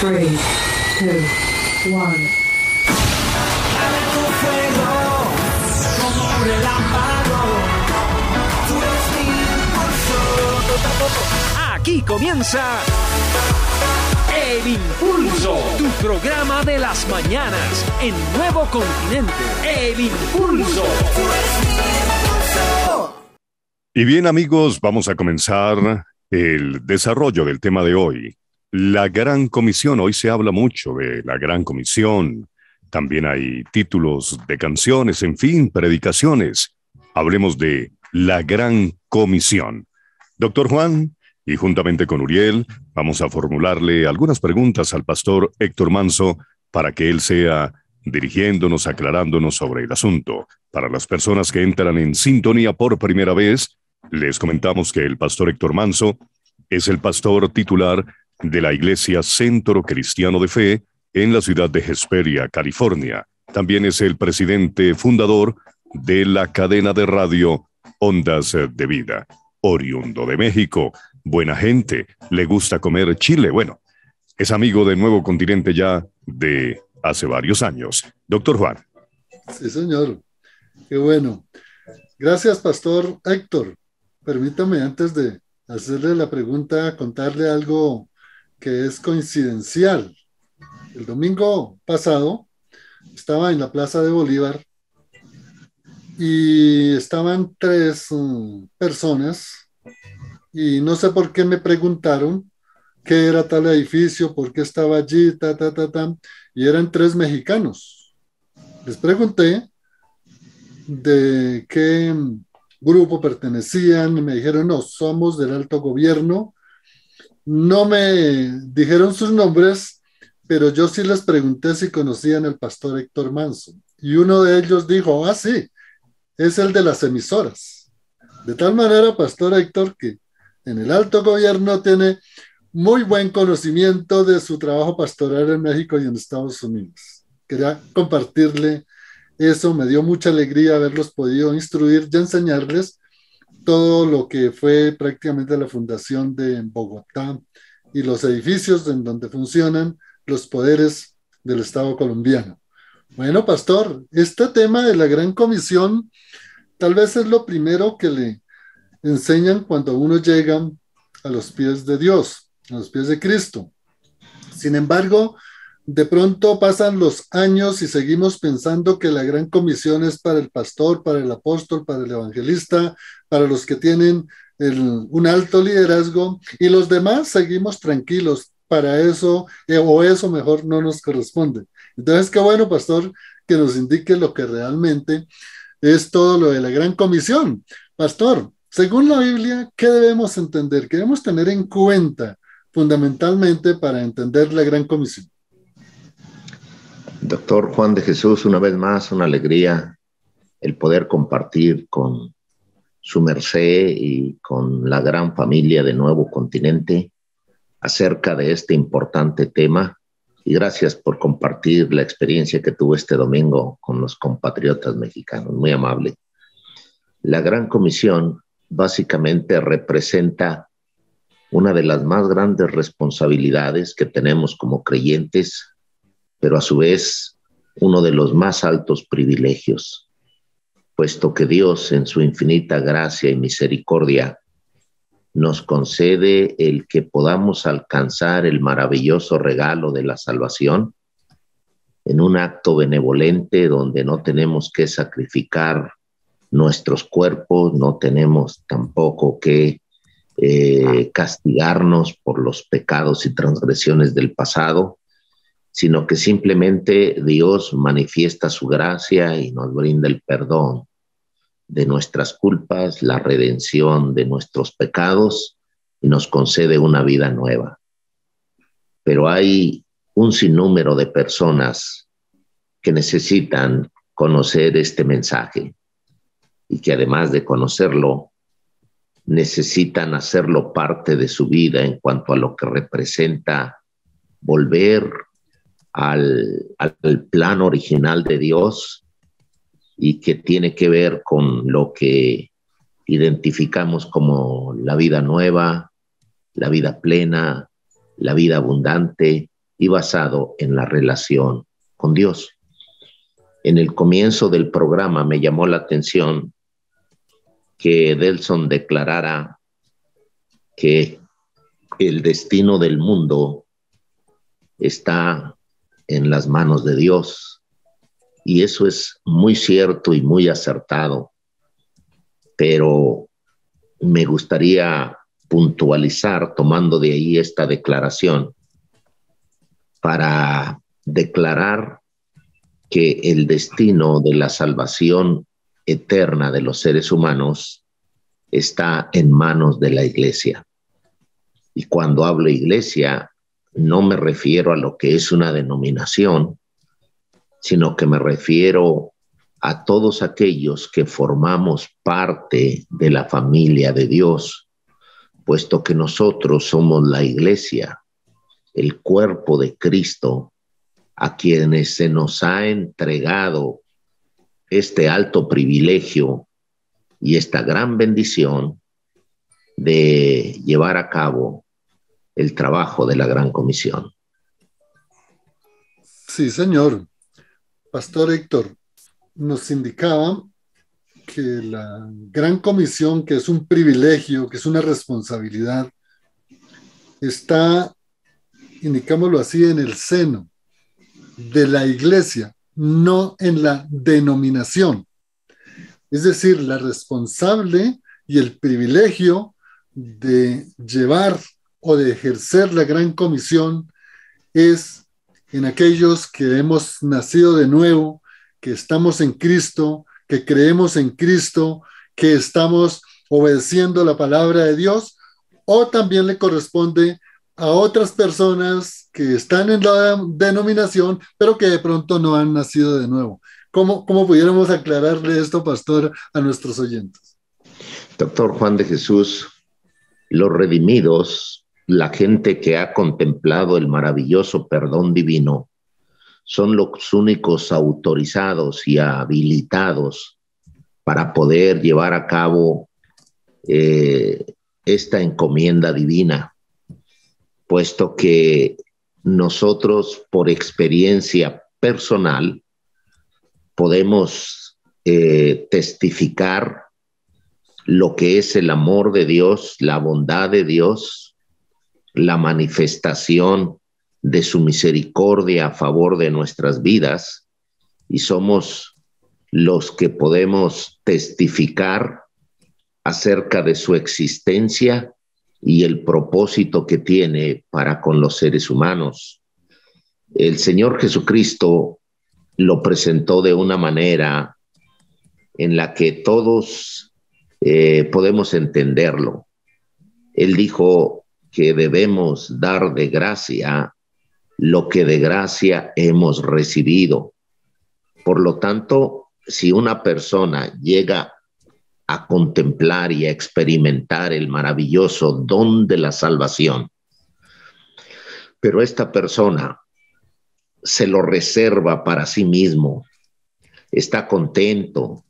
3, 2, 1. Aquí comienza El Impulso, tu programa de las mañanas en Nuevo Continente. El Impulso. Y bien, amigos, vamos a comenzar el desarrollo del tema de hoy. La Gran Comisión. Hoy se habla mucho de la Gran Comisión. También hay títulos de canciones, en fin, predicaciones. Hablemos de la Gran Comisión. Doctor Juan, y juntamente con Uriel, vamos a formularle algunas preguntas al pastor Héctor Manso para que él sea dirigiéndonos, aclarándonos sobre el asunto. Para las personas que entran en sintonía por primera vez, les comentamos que el pastor Héctor Manso es el pastor titular de la Iglesia Centro Cristiano de Fe en la ciudad de Hesperia, California. También es el presidente fundador de la cadena de radio Ondas de Vida. Oriundo de México, buena gente, le gusta comer chile. Bueno, es amigo de Nuevo Continente ya de hace varios años. Doctor Juan. Sí, señor. Qué bueno. Gracias, pastor Héctor. Permítame, antes de hacerle la pregunta, contarle algo que es coincidencial. El domingo pasado estaba en la Plaza de Bolívar y estaban tres personas y no sé por qué me preguntaron qué era tal edificio, por qué estaba allí, y eran tres mexicanos. Les pregunté de qué grupo pertenecían y me dijeron, no, somos del alto gobierno. No me dijeron sus nombres, pero yo sí les pregunté si conocían al pastor Héctor Manso. Y uno de ellos dijo, sí, es el de las emisoras. De tal manera, pastor Héctor, que en el alto gobierno tiene muy buen conocimiento de su trabajo pastoral en México y en Estados Unidos. Quería compartirle eso, me dio mucha alegría haberlos podido instruir y enseñarles todo lo que fue prácticamente la fundación de Bogotá y los edificios en donde funcionan los poderes del Estado colombiano. Bueno, pastor, este tema de la Gran Comisión tal vez es lo primero que le enseñan cuando uno llega a los pies de Dios, a los pies de Cristo. Sin embargo, de pronto pasan los años y seguimos pensando que la Gran Comisión es para el pastor, para el apóstol, para el evangelista, para los que tienen un alto liderazgo, y los demás seguimos tranquilos. Para eso, o eso mejor no nos corresponde. Entonces, qué bueno, pastor, que nos indique lo que realmente es todo lo de la Gran Comisión. Pastor, según la Biblia, ¿qué debemos entender? ¿Qué debemos tener en cuenta fundamentalmente para entender la Gran Comisión? Doctor Juan de Jesús, una vez más, una alegría el poder compartir con su merced y con la gran familia de Nuevo Continente acerca de este importante tema. Y gracias por compartir la experiencia que tuve este domingo con los compatriotas mexicanos. Muy amable. La Gran Comisión básicamente representa una de las más grandes responsabilidades que tenemos como creyentes, pero a su vez uno de los más altos privilegios, puesto que Dios en su infinita gracia y misericordia nos concede el que podamos alcanzar el maravilloso regalo de la salvación en un acto benevolente donde no tenemos que sacrificar nuestros cuerpos, no tenemos tampoco que castigarnos por los pecados y transgresiones del pasado, sino que simplemente Dios manifiesta su gracia y nos brinda el perdón de nuestras culpas, la redención de nuestros pecados y nos concede una vida nueva. Pero hay un sinnúmero de personas que necesitan conocer este mensaje y que además de conocerlo, necesitan hacerlo parte de su vida en cuanto a lo que representa volver al plan original de Dios y que tiene que ver con lo que identificamos como la vida nueva, la vida plena, la vida abundante, y basado en la relación con Dios. En el comienzo del programa me llamó la atención que Delson declarara que el destino del mundo está en las manos de Dios. Y eso es muy cierto y muy acertado. Pero me gustaría puntualizar, tomando de ahí esta declaración, para declarar que el destino de la salvación eterna de los seres humanos está en manos de la iglesia. Y cuando hablo iglesia, no me refiero a lo que es una denominación, sino que me refiero a todos aquellos que formamos parte de la familia de Dios, puesto que nosotros somos la iglesia, el cuerpo de Cristo, a quienes se nos ha entregado este alto privilegio y esta gran bendición de llevar a cabo el trabajo de la Gran Comisión. Sí, señor. Pastor Héctor, nos indicaba que la Gran Comisión, que es un privilegio, que es una responsabilidad, está, indicámoslo así, en el seno de la iglesia, no en la denominación. Es decir, la responsable y el privilegio de llevar o de ejercer la Gran Comisión es en aquellos que hemos nacido de nuevo, que estamos en Cristo, que creemos en Cristo, que estamos obedeciendo la palabra de Dios, o también le corresponde a otras personas que están en la denominación, pero que de pronto no han nacido de nuevo. ¿Cómo pudiéramos aclararle esto, pastor, a nuestros oyentes? Doctor Juan de Jesús, los redimidos, la gente que ha contemplado el maravilloso perdón divino, son los únicos autorizados y habilitados para poder llevar a cabo esta encomienda divina, puesto que nosotros, por experiencia personal, podemos testificar lo que es el amor de Dios, la bondad de Dios, la manifestación de su misericordia a favor de nuestras vidas, y somos los que podemos testificar acerca de su existencia y el propósito que tiene para con los seres humanos. El Señor Jesucristo lo presentó de una manera en la que todos podemos entenderlo. Él dijo que debemos dar de gracia lo que de gracia hemos recibido. Por lo tanto, si una persona llega a contemplar y a experimentar el maravilloso don de la salvación, pero esta persona se lo reserva para sí mismo, está contento,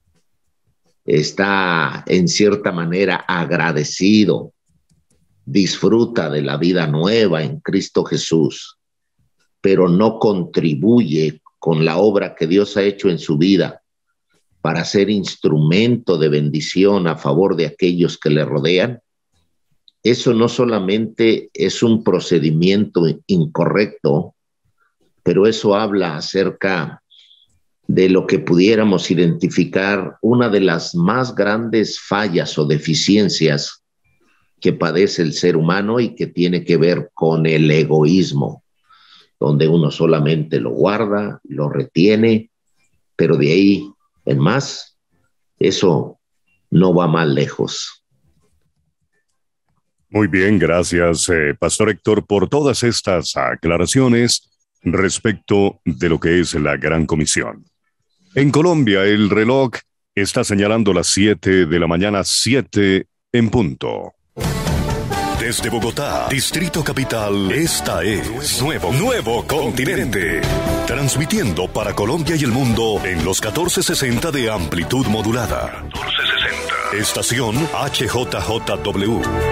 está en cierta manera agradecido, disfruta de la vida nueva en Cristo Jesús, pero no contribuye con la obra que Dios ha hecho en su vida para ser instrumento de bendición a favor de aquellos que le rodean, eso no solamente es un procedimiento incorrecto, pero eso habla acerca de lo que pudiéramos identificar una de las más grandes fallas o deficiencias que padece el ser humano y que tiene que ver con el egoísmo, donde uno solamente lo guarda, lo retiene, pero de ahí en más, eso no va más lejos. Muy bien, gracias, Pastor Héctor, por todas estas aclaraciones respecto de lo que es la Gran Comisión. En Colombia, el reloj está señalando las 7 de la mañana, 7 en punto. Desde Bogotá, Distrito Capital, esta es Nuevo Continente. Transmitiendo para Colombia y el mundo en los 1460 de amplitud modulada. 1460. Estación HJJW.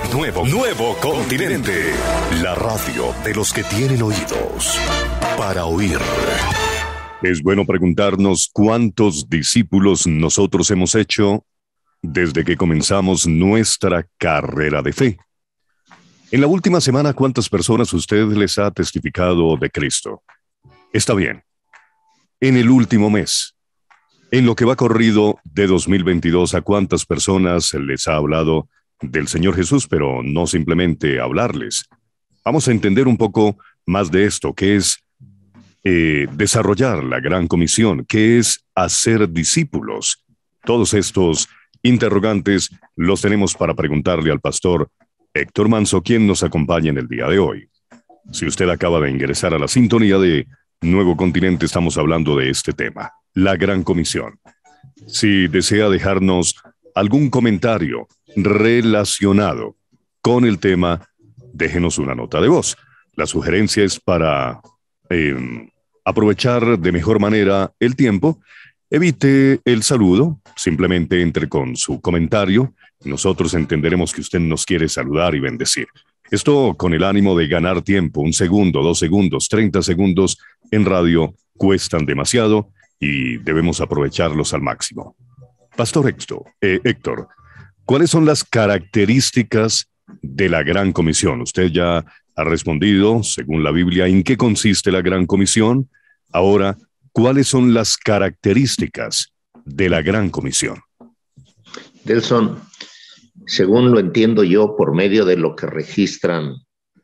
Nuevo Continente. La radio de los que tienen oídos para oír. Es bueno preguntarnos cuántos discípulos nosotros hemos hecho desde que comenzamos nuestra carrera de fe. En la última semana, ¿cuántas personas usted les ha testificado de Cristo? Está bien. En el último mes, en lo que va corrido de 2022, ¿a cuántas personas les ha hablado del Señor Jesús? Pero no simplemente hablarles. Vamos a entender un poco más de esto, que es desarrollar la gran comisión, que es hacer discípulos. Todos estos interrogantes los tenemos para preguntarle al pastor Héctor Manso, quien nos acompaña en el día de hoy. Si usted acaba de ingresar a la sintonía de Nuevo Continente, estamos hablando de este tema, la gran comisión. Si desea dejarnos algún comentario relacionado con el tema, déjenos una nota de voz. La sugerencia es para aprovechar de mejor manera el tiempo. Evite el saludo, simplemente entre con su comentario. Nosotros entenderemos que usted nos quiere saludar y bendecir. Esto con el ánimo de ganar tiempo. 1 segundo, 2 segundos, 30 segundos en radio cuestan demasiado y debemos aprovecharlos al máximo. Pastor Héctor, ¿cuáles son las características de la Gran Comisión? Usted ya ha respondido, según la Biblia, en qué consiste la Gran Comisión. Ahora, ¿cuáles son las características de la Gran Comisión? Delson, según lo entiendo yo, por medio de lo que registran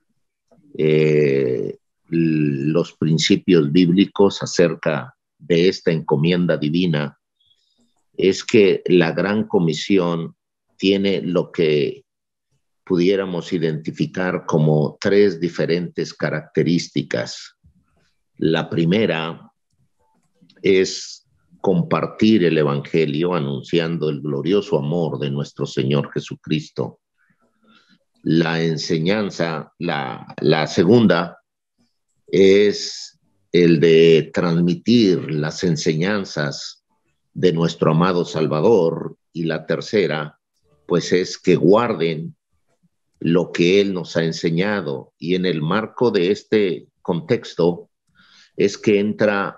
los principios bíblicos acerca de esta encomienda divina, es que la Gran Comisión tiene lo que pudiéramos identificar como 3 diferentes características. La primera es compartir el Evangelio anunciando el glorioso amor de nuestro Señor Jesucristo. La enseñanza, la segunda es el de transmitir las enseñanzas de nuestro amado Salvador, y la tercera pues es que guarden lo que Él nos ha enseñado. Y en el marco de este contexto es que entra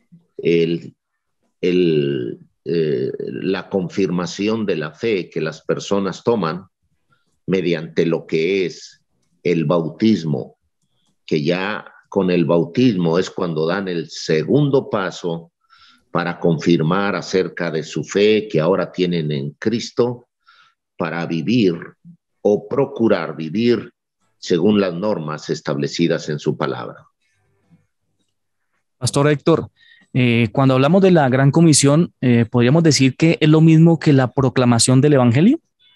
la confirmación de la fe que las personas toman mediante lo que es el bautismo, que ya con el bautismo es cuando dan el segundo paso para confirmar acerca de su fe que ahora tienen en Cristo, para vivir o procurar vivir según las normas establecidas en su palabra. Pastor Héctor, cuando hablamos de la Gran Comisión, ¿podríamos decir que es lo mismo que la proclamación del Evangelio?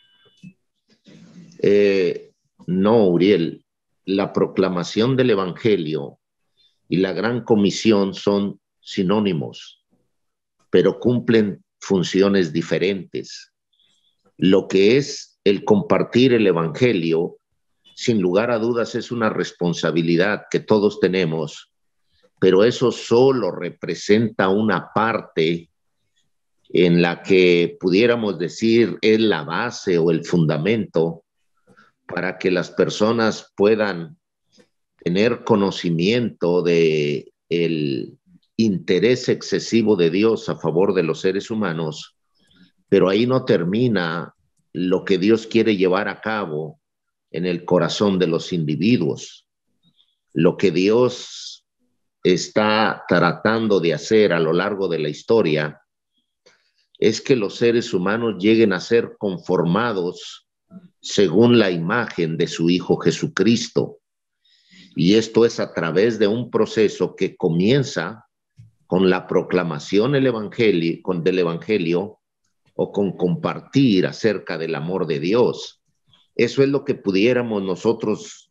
No, Uriel. La proclamación del Evangelio y la Gran Comisión son sinónimos, pero cumplen funciones diferentes. Lo que es el compartir el Evangelio, sin lugar a dudas, es una responsabilidad que todos tenemos, pero eso solo representa una parte en la que pudiéramos decir es la base o el fundamento para que las personas puedan tener conocimiento de el interés excesivo de Dios a favor de los seres humanos, pero ahí no termina lo que Dios quiere llevar a cabo en el corazón de los individuos. Lo que Dios está tratando de hacer a lo largo de la historia es que los seres humanos lleguen a ser conformados según la imagen de su Hijo Jesucristo. Y esto es a través de un proceso que comienza con la proclamación del Evangelio o con compartir acerca del amor de Dios. Eso es lo que pudiéramos nosotros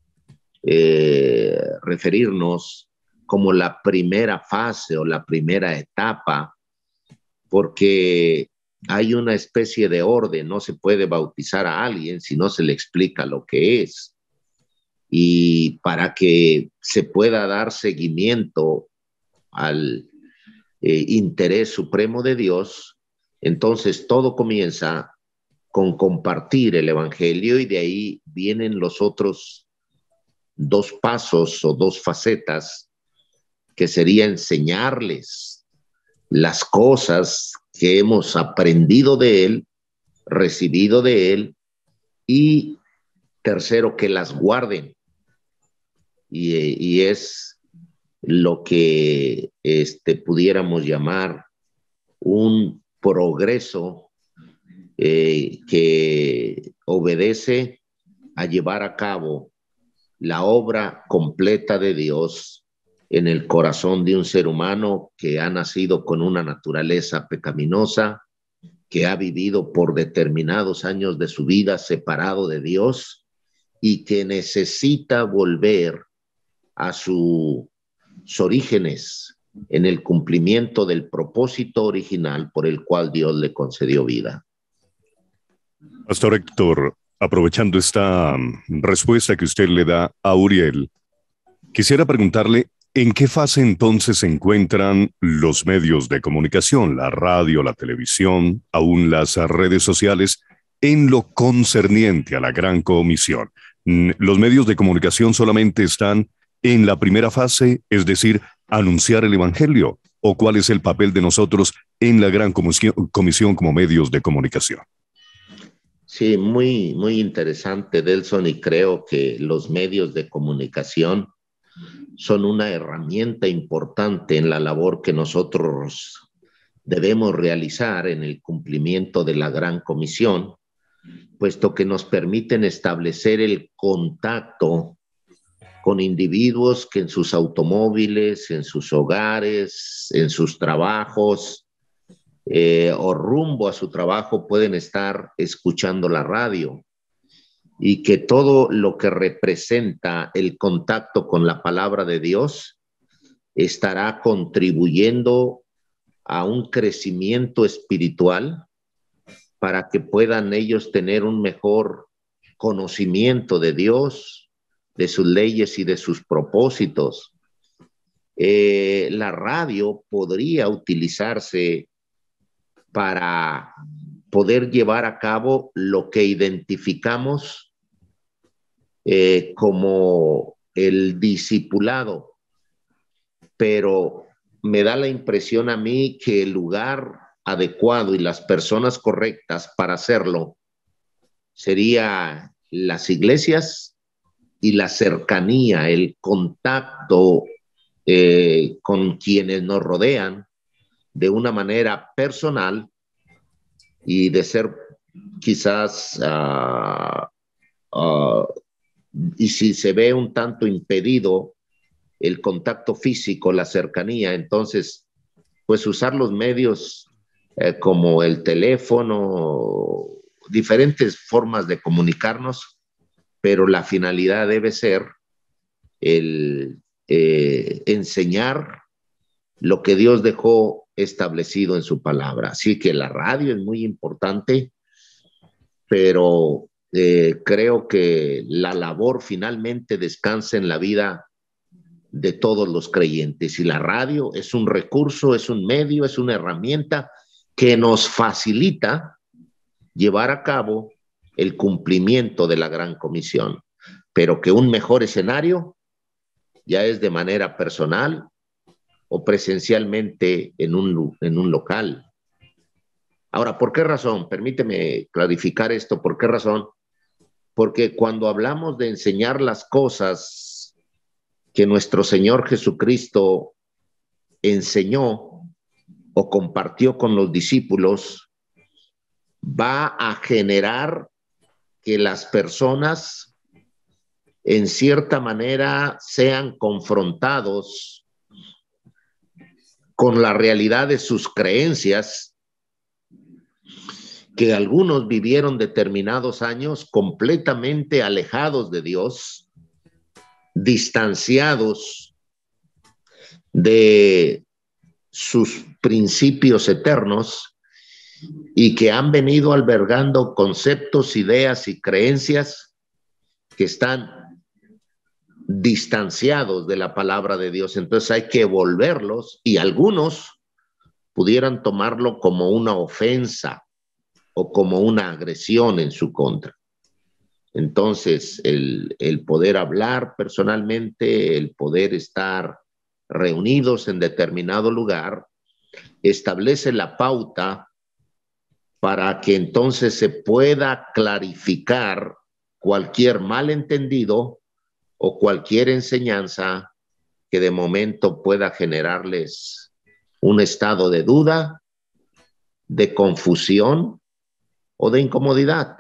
referirnos como la primera fase o la primera etapa, porque hay una especie de orden. No se puede bautizar a alguien si no se le explica lo que es. Y para que se pueda dar seguimiento al interés supremo de Dios, entonces todo comienza con compartir el Evangelio, y de ahí vienen los otros dos pasos o dos facetas, que sería enseñarles las cosas que hemos aprendido de Él, recibido de Él, y tercero, que las guarden. Y es lo que pudiéramos llamar un progreso que obedece a llevar a cabo la obra completa de Dios en el corazón de un ser humano que ha nacido con una naturaleza pecaminosa, que ha vivido por determinados años de su vida separado de Dios y que necesita volver a sus orígenes en el cumplimiento del propósito original por el cual Dios le concedió vida. Pastor Héctor, aprovechando esta respuesta que usted le da a Uriel, quisiera preguntarle en qué fase entonces se encuentran los medios de comunicación, la radio, la televisión, aún las redes sociales, en lo concerniente a la Gran Comisión. ¿Los medios de comunicación solamente están en la primera fase, es decir, anunciar el Evangelio? ¿O cuál es el papel de nosotros en la Gran Comisión como medios de comunicación? Sí, muy, muy interesante, Delson, y creo que los medios de comunicación son una herramienta importante en la labor que nosotros debemos realizar en el cumplimiento de la Gran Comisión, puesto que nos permiten establecer el contacto con individuos que en sus automóviles, en sus hogares, en sus trabajos o rumbo a su trabajo pueden estar escuchando la radio, y que todo lo que representa el contacto con la palabra de Dios estará contribuyendo a un crecimiento espiritual para que puedan ellos tener un mejor conocimiento de Dios, de sus leyes y de sus propósitos. La radio podría utilizarse para poder llevar a cabo lo que identificamos como el discipulado, pero me da la impresión a mí que el lugar adecuado y las personas correctas para hacerlo sería las iglesias y la cercanía, el contacto con quienes nos rodean de una manera personal, y de ser quizás y si se ve un tanto impedido el contacto físico, la cercanía, entonces pues usar los medios como el teléfono, diferentes formas de comunicarnos, pero la finalidad debe ser el enseñar lo que Dios dejó establecido en su palabra. Así que la radio es muy importante, pero creo que la labor finalmente descansa en la vida de todos los creyentes, y la radio es un recurso, es un medio, es una herramienta que nos facilita llevar a cabo el cumplimiento de la Gran Comisión, pero que un mejor escenario ya es de manera personal o presencialmente en un local. Ahora, ¿por qué razón? Permíteme clarificar esto. ¿Por qué razón? Porque cuando hablamos de enseñar las cosas que nuestro Señor Jesucristo enseñó o compartió con los discípulos, va a generar que las personas en cierta manera sean confrontados con la realidad de sus creencias, que algunos vivieron determinados años completamente alejados de Dios, distanciados de sus principios eternos, y que han venido albergando conceptos, ideas y creencias que están distanciados de la palabra de Dios. Entonces hay que volverlos, y algunos pudieran tomarlo como una ofensa o como una agresión en su contra. Entonces, el poder hablar personalmente, el poder estar reunidos en determinado lugar, establece la pauta para que entonces se pueda clarificar cualquier malentendido o cualquier enseñanza que de momento pueda generarles un estado de duda, de confusión o de incomodidad.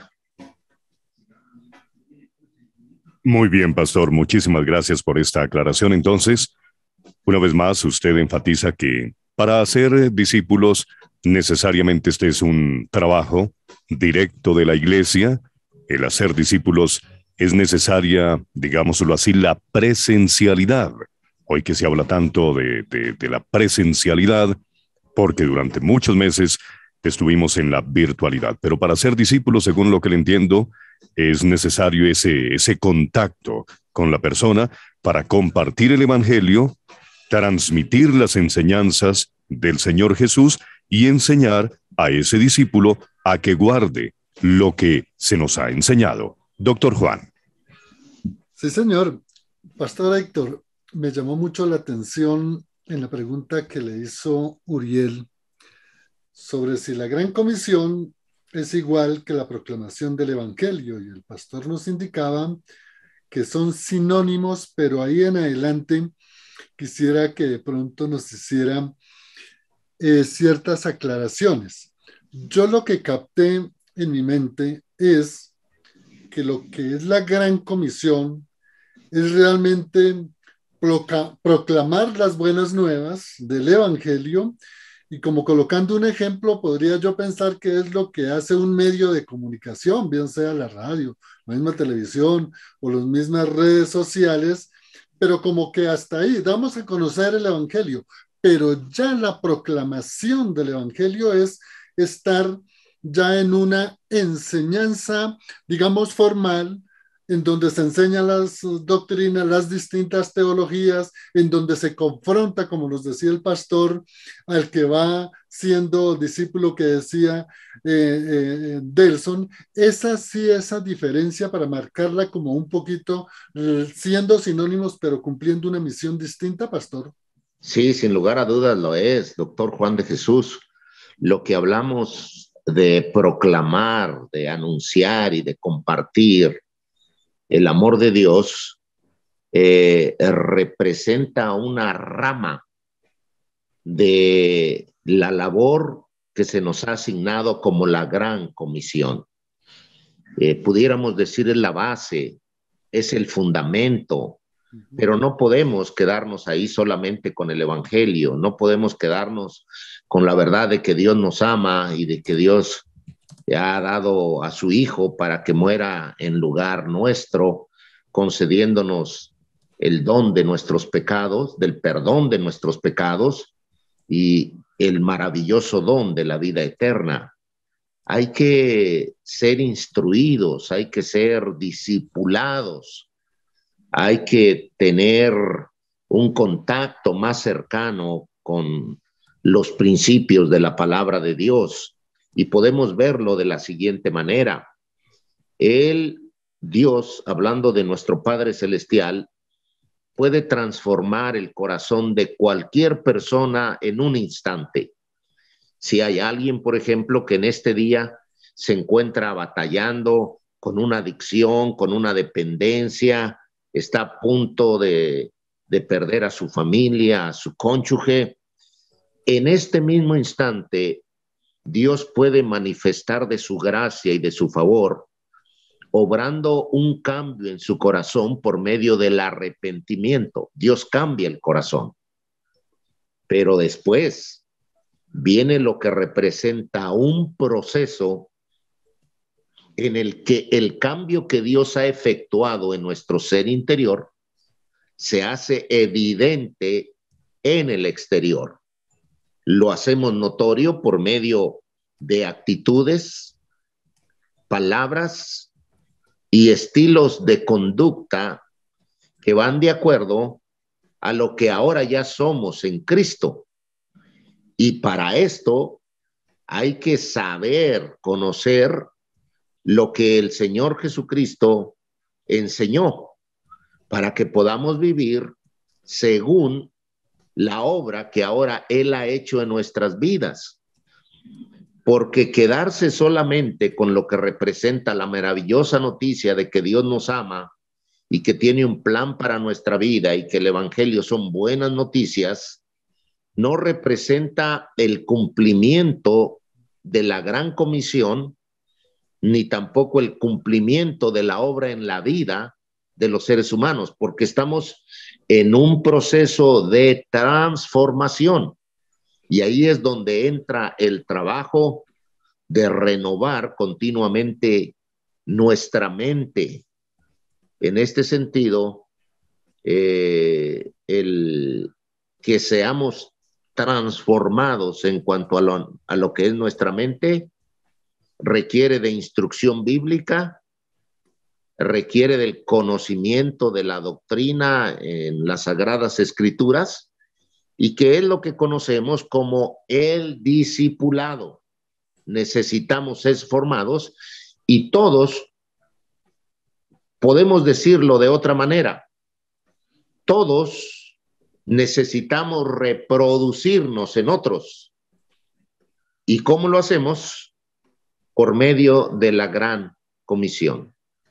Muy bien, pastor. Muchísimas gracias por esta aclaración. Entonces, una vez más, usted enfatiza que para hacer discípulos, necesariamente este es un trabajo directo de la iglesia. El hacer discípulos es necesaria, digámoslo así, la presencialidad. Hoy que se habla tanto de la presencialidad, porque durante muchos meses estuvimos en la virtualidad. Pero para ser discípulos, según lo que le entiendo, es necesario ese contacto con la persona para compartir el evangelio, transmitir las enseñanzas del Señor Jesús y enseñar a ese discípulo a que guarde lo que se nos ha enseñado. Doctor Juan. Sí, señor. Pastor Héctor, me llamó mucho la atención en la pregunta que le hizo Uriel sobre si la Gran Comisión es igual que la proclamación del Evangelio, y el pastor nos indicaba que son sinónimos, pero ahí en adelante quisiera que de pronto nos hiciera ciertas aclaraciones. Yo lo que capté en mi mente es que lo que es la Gran Comisión es realmente proclamar las buenas nuevas del Evangelio, y como colocando un ejemplo, podría yo pensar que es lo que hace un medio de comunicación, bien sea la radio, la misma televisión o las mismas redes sociales, pero como que hasta ahí damos a conocer el Evangelio, pero ya la proclamación del Evangelio es estar ya en una enseñanza, digamos, formal, en donde se enseñan las doctrinas, las distintas teologías, en donde se confronta, como nos decía el pastor, al que va siendo discípulo, que decía Delson. Esa sí, esa diferencia para marcarla como un poquito, siendo sinónimos, pero cumpliendo una misión distinta, pastor. Sí, sin lugar a dudas lo es, doctor Juan de Jesús. Lo que hablamos de proclamar, de anunciar y de compartir el amor de Dios representa una rama de la labor que se nos ha asignado como la Gran Comisión. Pudiéramos decir es la base, es el fundamento, pero no podemos quedarnos ahí solamente con el Evangelio, no podemos quedarnos con la verdad de que Dios nos ama y de que Dios ha dado a su Hijo para que muera en lugar nuestro, concediéndonos el don de nuestros pecados, del perdón de nuestros pecados y el maravilloso don de la vida eterna. Hay que ser instruidos, hay que ser discipulados, hay que tener un contacto más cercano con los principios de la palabra de Dios. Y podemos verlo de la siguiente manera. Dios, hablando de nuestro Padre Celestial, puede transformar el corazón de cualquier persona en un instante. Si hay alguien, por ejemplo, que en este día se encuentra batallando con una adicción, con una dependencia, está a punto de perder a su familia, a su cónyuge, en este mismo instante, Dios puede manifestar de su gracia y de su favor, obrando un cambio en su corazón por medio del arrepentimiento. Dios cambia el corazón. Pero después viene lo que representa un proceso en el que el cambio que Dios ha efectuado en nuestro ser interior se hace evidente en el exterior. Lo hacemos notorio por medio de actitudes, palabras y estilos de conducta que van de acuerdo a lo que ahora ya somos en Cristo. Y para esto hay que saber, conocer lo que el Señor Jesucristo enseñó para que podamos vivir según la obra que ahora Él ha hecho en nuestras vidas. Porque quedarse solamente con lo que representa la maravillosa noticia de que Dios nos ama y que tiene un plan para nuestra vida y que el Evangelio son buenas noticias, no representa el cumplimiento de la gran comisión, ni tampoco el cumplimiento de la obra en la vida de los seres humanos, porque estamos en un proceso de transformación. Y ahí es donde entra el trabajo de renovar continuamente nuestra mente. En este sentido, el que seamos transformados en cuanto a lo que es nuestra mente requiere de instrucción bíblica, requiere del conocimiento de la doctrina en las Sagradas Escrituras, y que es lo que conocemos como el discipulado. Necesitamos ser formados, y todos podemos decirlo de otra manera. Todos necesitamos reproducirnos en otros. ¿Y cómo lo hacemos? Por medio de la gran comisión.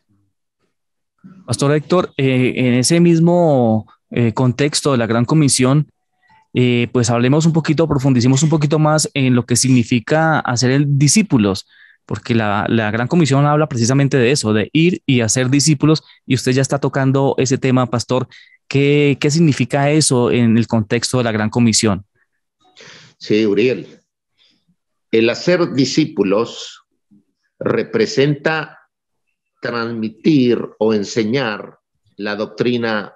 Pastor Héctor, en ese mismo contexto de la gran comisión, pues hablemos un poquito, profundicemos un poquito más en lo que significa hacer discípulos, porque la gran comisión habla precisamente de eso, de ir y hacer discípulos, y usted ya está tocando ese tema, pastor. ¿Qué significa eso en el contexto de la gran comisión? Sí, Uriel. El hacer discípulos representa transmitir o enseñar la doctrina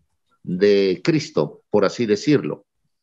de Cristo, por así decirlo,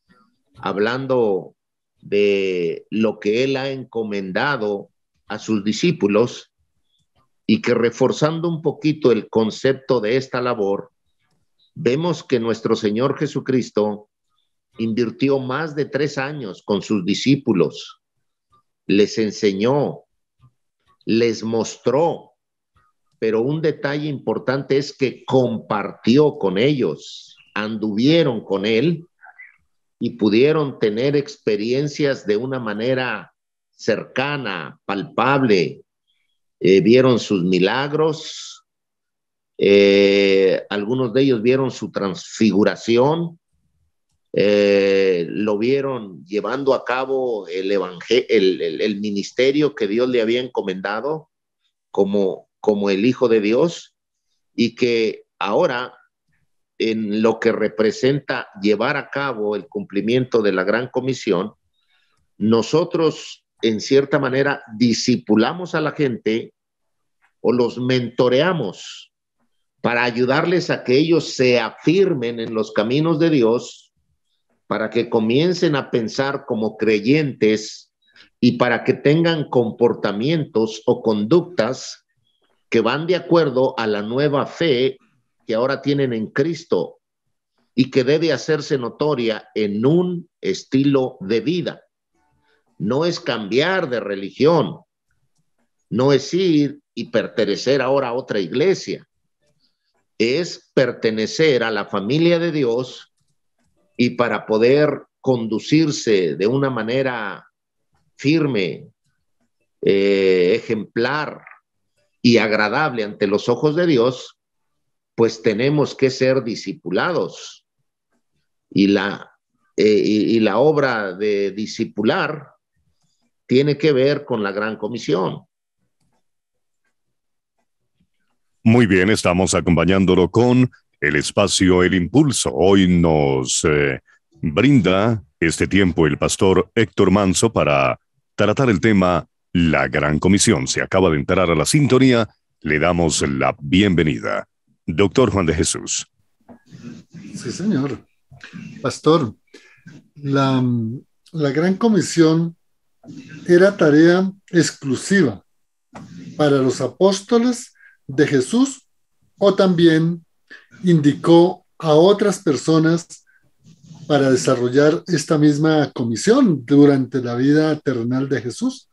hablando de lo que Él ha encomendado a sus discípulos, y que reforzando un poquito el concepto de esta labor, vemos que nuestro Señor Jesucristo invirtió más de 3 años con sus discípulos, les enseñó, les mostró, pero un detalle importante es que compartió con ellos, anduvieron con Él y pudieron tener experiencias de una manera cercana, palpable. Vieron sus milagros, algunos de ellos vieron su transfiguración, lo vieron llevando a cabo el ministerio que Dios le había encomendado como el Hijo de Dios, y que ahora, en lo que representa llevar a cabo el cumplimiento de la gran comisión, nosotros en cierta manera discipulamos a la gente o los mentoreamos para ayudarles a que ellos se afirmen en los caminos de Dios, para que comiencen a pensar como creyentes y para que tengan comportamientos o conductas que van de acuerdo a la nueva fe que ahora tienen en Cristo y que debe hacerse notoria en un estilo de vida. No es cambiar de religión, no es ir y pertenecer ahora a otra iglesia, es pertenecer a la familia de Dios, y para poder conducirse de una manera firme, ejemplar y agradable ante los ojos de Dios, pues tenemos que ser discipulados. Y la obra de discipular tiene que ver con la gran comisión. Muy bien, estamos acompañándolo con el espacio El Impulso. Hoy nos brinda este tiempo el pastor Héctor Manso para tratar el tema La Gran Comisión. Se acaba de entrar a la sintonía, le damos la bienvenida. Doctor Juan de Jesús. Sí, señor. Pastor, la Gran Comisión era tarea exclusiva para los apóstoles de Jesús, o también indicó a otras personas para desarrollar esta misma comisión durante la vida terrenal de Jesús?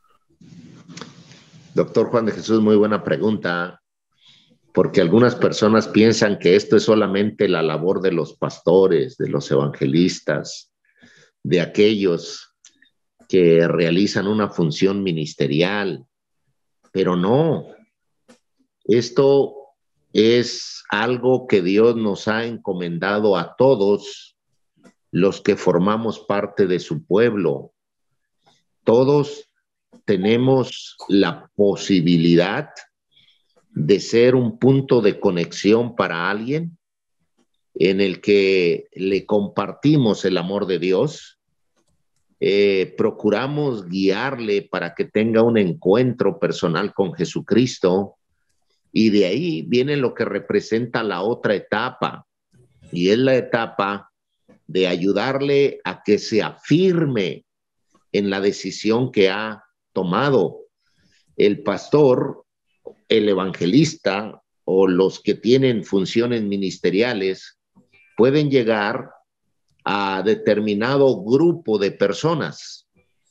Doctor Juan de Jesús, muy buena pregunta, porque algunas personas piensan que esto es solamente la labor de los pastores, de los evangelistas, de aquellos que realizan una función ministerial, pero no. Esto es algo que Dios nos ha encomendado a todos los que formamos parte de su pueblo. Todos tenemos la posibilidad de ser un punto de conexión para alguien en el que le compartimos el amor de Dios, procuramos guiarle para que tenga un encuentro personal con Jesucristo, y de ahí viene lo que representa la otra etapa, y es la etapa de ayudarle a que se afirme en la decisión que ha tomado. El pastor, el evangelista o los que tienen funciones ministeriales pueden llegar a determinado grupo de personas,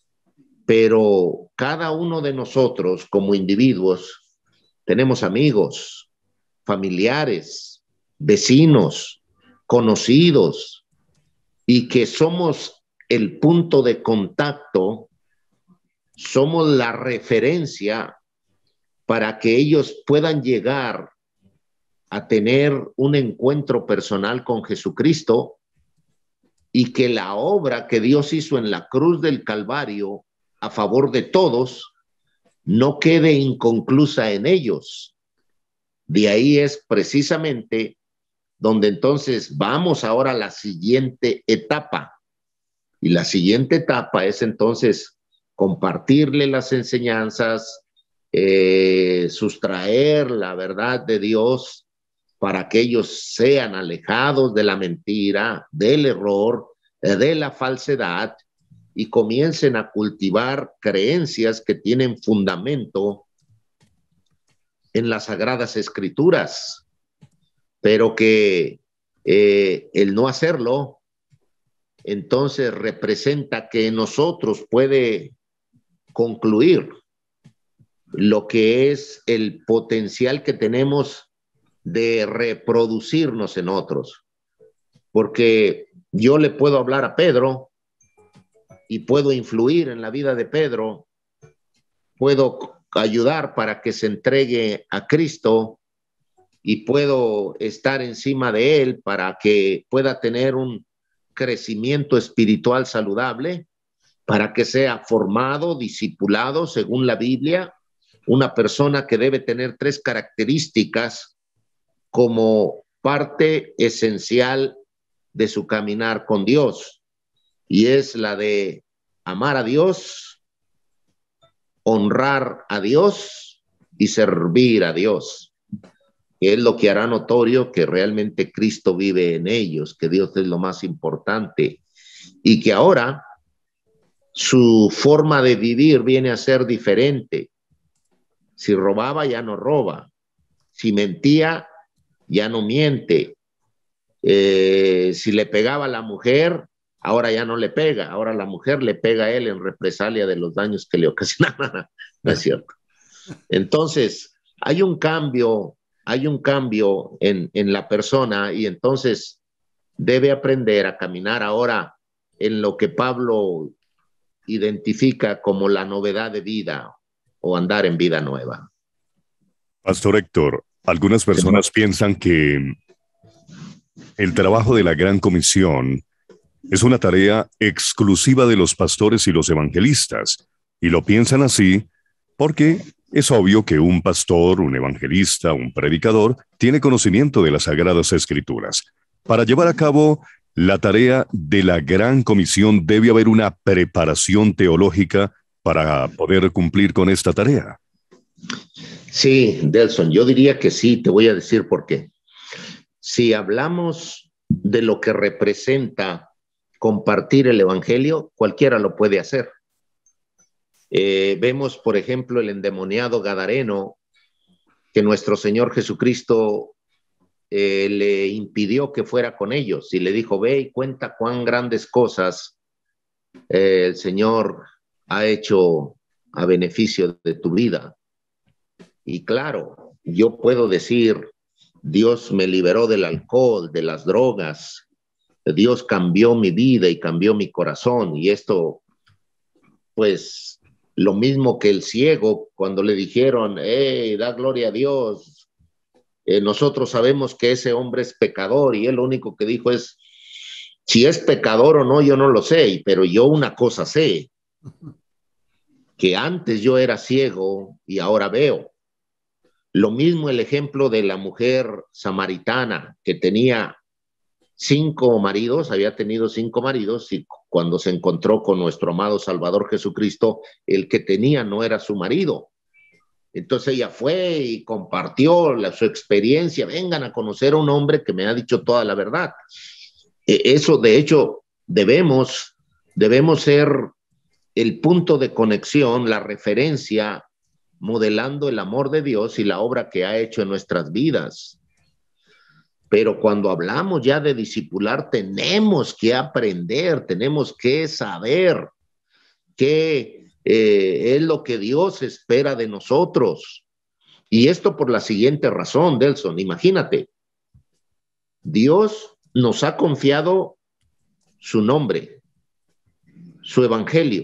pero cada uno de nosotros como individuos tenemos amigos, familiares, vecinos, conocidos, y que somos el punto de contacto, somos la referencia para que ellos puedan llegar a tener un encuentro personal con Jesucristo, y que la obra que Dios hizo en la cruz del Calvario a favor de todos no quede inconclusa en ellos. De ahí es precisamente donde entonces vamos ahora a la siguiente etapa. Y la siguiente etapa es entonces compartirle las enseñanzas, sustraer la verdad de Dios para que ellos sean alejados de la mentira, del error, de la falsedad, y comiencen a cultivar creencias que tienen fundamento en las Sagradas Escrituras, pero que el no hacerlo entonces representa que nosotros puede concluir lo que es el potencial que tenemos de reproducirnos en otros, porque yo le puedo hablar a Pedro y puedo influir en la vida de Pedro, puedo ayudar para que se entregue a Cristo y puedo estar encima de él para que pueda tener un crecimiento espiritual saludable, para que sea formado, discipulado según la Biblia, una persona que debe tener 3 características como parte esencial de su caminar con Dios, y es la de amar a Dios, honrar a Dios y servir a Dios, que es lo que hará notorio que realmente Cristo vive en ellos, que Dios es lo más importante, y que ahora su forma de vivir viene a ser diferente. Si robaba, ya no roba. Si mentía, ya no miente. Si le pegaba a la mujer, ahora ya no le pega. Ahora la mujer le pega a él en represalia de los daños que le ocasionaban. No es cierto. Entonces, hay un cambio en la persona, y entonces debe aprender a caminar ahora en lo que Pablo identifica como la novedad de vida o andar en vida nueva. Pastor Héctor, algunas personas piensan que el trabajo de la Gran Comisión es una tarea exclusiva de los pastores y los evangelistas, y lo piensan así porque es obvio que un pastor, un evangelista, un predicador tiene conocimiento de las Sagradas Escrituras. Para llevar a cabo la tarea de la Gran Comisión debe haber una preparación teológica para poder cumplir con esta tarea. Sí, Delson, yo diría que sí, te voy a decir por qué. Si hablamos de lo que representa compartir el evangelio, cualquiera lo puede hacer. Vemos, por ejemplo, el endemoniado gadareno, que nuestro Señor Jesucristo le impidió que fuera con ellos y le dijo, ve y cuenta cuán grandes cosas el Señor ha hecho a beneficio de tu vida. Y claro, yo puedo decir, Dios me liberó del alcohol, de las drogas, Dios cambió mi vida y cambió mi corazón. Y esto, pues, lo mismo que el ciego cuando le dijeron, da gloria a Dios. Nosotros sabemos que ese hombre es pecador y él lo único que dijo es, si es pecador o no, yo no lo sé, pero yo una cosa sé, que antes yo era ciego y ahora veo. Lo mismo el ejemplo de la mujer samaritana que tenía 5 maridos, había tenido 5 maridos y cuando se encontró con nuestro amado Salvador Jesucristo, el que tenía no era su marido. Entonces ella fue y compartió su experiencia. Vengan a conocer a un hombre que me ha dicho toda la verdad. Eso, de hecho, debemos ser el punto de conexión, la referencia, modelando el amor de Dios y la obra que ha hecho en nuestras vidas. Pero cuando hablamos ya de discipular, tenemos que aprender, tenemos que saber qué es lo que Dios espera de nosotros. Y esto por la siguiente razón, Delson. Imagínate, Dios nos ha confiado su nombre, su evangelio,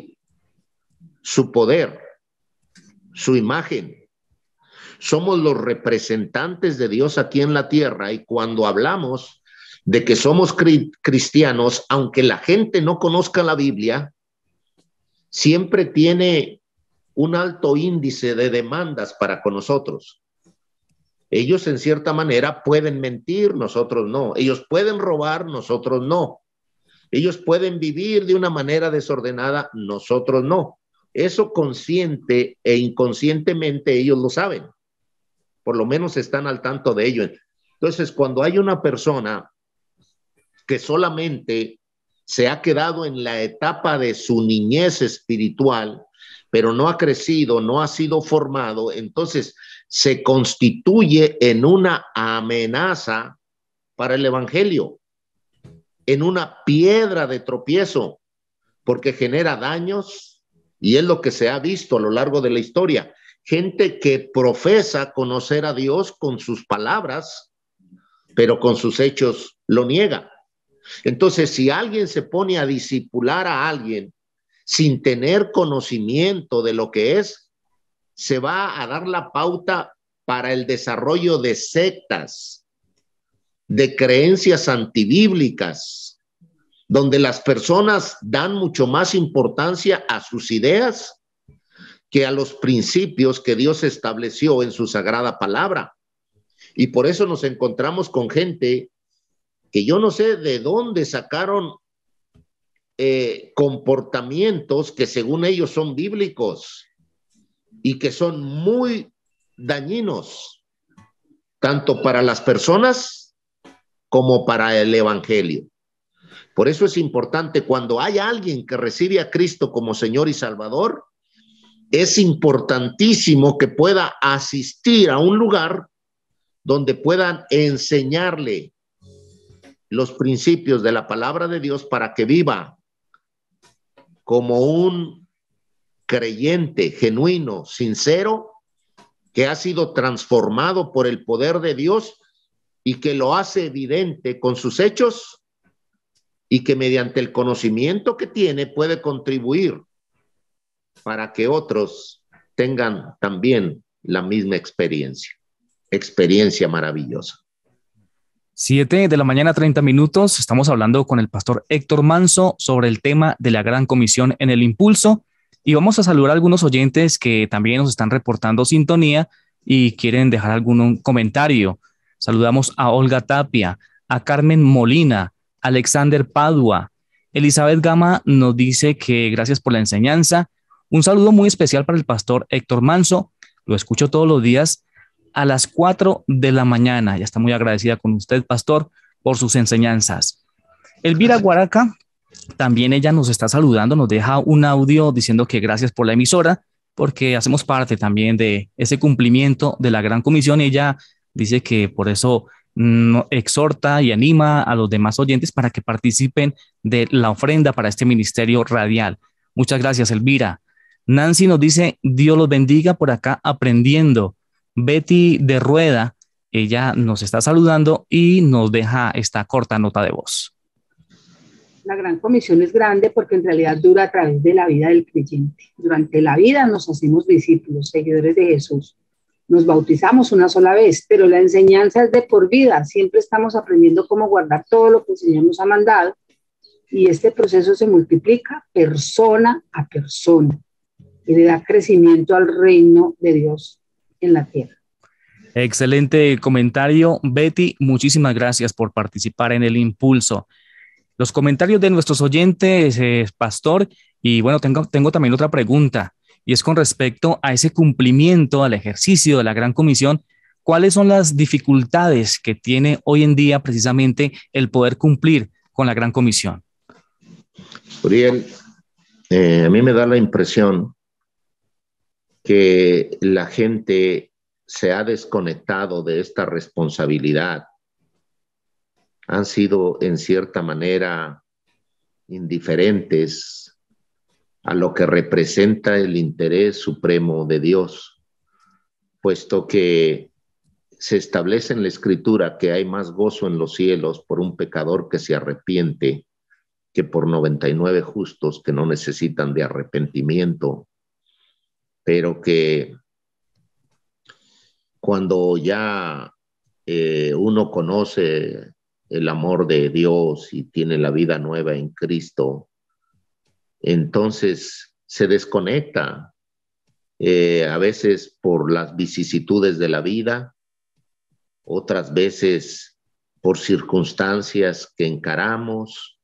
su poder, su imagen. Somos los representantes de Dios aquí en la tierra y cuando hablamos de que somos cristianos, aunque la gente no conozca la Biblia, siempre tiene un alto índice de demandas para con nosotros. Ellos en cierta manera pueden mentir, nosotros no. Ellos pueden robar, nosotros no. Ellos pueden vivir de una manera desordenada, nosotros no. Eso consciente e inconscientemente ellos lo saben. Por lo menos están al tanto de ello. Entonces, cuando hay una persona que solamente se ha quedado en la etapa de su niñez espiritual, pero no ha crecido, no ha sido formado, entonces se constituye en una amenaza para el evangelio, en una piedra de tropiezo, porque genera daños y es lo que se ha visto a lo largo de la historia. Gente que profesa conocer a Dios con sus palabras, pero con sus hechos lo niega. Entonces, si alguien se pone a discipular a alguien sin tener conocimiento de lo que es, se va a dar la pauta para el desarrollo de sectas, de creencias antibíblicas, donde las personas dan mucho más importancia a sus ideas que a los principios que Dios estableció en su sagrada palabra. Y por eso nos encontramos con gente que yo no sé de dónde sacaron comportamientos que según ellos son bíblicos y que son muy dañinos, tanto para las personas como para el evangelio. Por eso es importante cuando hay alguien que recibe a Cristo como Señor y Salvador, es importantísimo que pueda asistir a un lugar donde puedan enseñarle los principios de la palabra de Dios para que viva como un creyente genuino, sincero, que ha sido transformado por el poder de Dios y que lo hace evidente con sus hechos y que mediante el conocimiento que tiene puede contribuir para que otros tengan también la misma experiencia maravillosa. 7 de la mañana, 30 minutos. Estamos hablando con el pastor Héctor Manso sobre el tema de la Gran Comisión en el Impulso. Y vamos a saludar a algunos oyentes que también nos están reportando sintonía y quieren dejar algún comentario. Saludamos a Olga Tapia, a Carmen Molina, Alexander Padua. Elizabeth Gama nos dice que gracias por la enseñanza. Un saludo muy especial para el pastor Héctor Manso. Lo escucho todos los días a las 4 de la mañana. Ya está muy agradecida con usted, pastor, por sus enseñanzas. Elvira Guaraca, también ella nos está saludando, nos deja un audio diciendo que gracias por la emisora, porque hacemos parte también de ese cumplimiento de la Gran Comisión. Ella dice que por eso exhorta y anima a los demás oyentes para que participen de la ofrenda para este ministerio radial. Muchas gracias, Elvira. Nancy nos dice, Dios los bendiga por acá aprendiendo. Betty de Rueda, ella nos está saludando y nos deja esta corta nota de voz. La Gran Comisión es grande porque en realidad dura a través de la vida del creyente. Durante la vida nos hacemos discípulos, seguidores de Jesús. Nos bautizamos una sola vez, pero la enseñanza es de por vida. Siempre estamos aprendiendo cómo guardar todo lo que el Señor nos ha mandado y este proceso se multiplica persona a persona y le da crecimiento al reino de Dios en la tierra. Excelente comentario, Betty. Muchísimas gracias por participar en el impulso. Los comentarios de nuestros oyentes, Pastor, y bueno, tengo también otra pregunta, y es con respecto a ese cumplimiento, al ejercicio de la Gran Comisión. ¿Cuáles son las dificultades que tiene hoy en día precisamente el poder cumplir con la Gran Comisión? Uriel, a mí me da la impresión que la gente se ha desconectado de esta responsabilidad. Han sido en cierta manera indiferentes a lo que representa el interés supremo de Dios, puesto que se establece en la Escritura que hay más gozo en los cielos por un pecador que se arrepiente que por 99 justos que no necesitan de arrepentimiento, pero que cuando ya uno conoce el amor de Dios y tiene la vida nueva en Cristo, entonces se desconecta, a veces por las vicisitudes de la vida, otras veces por circunstancias que encaramos,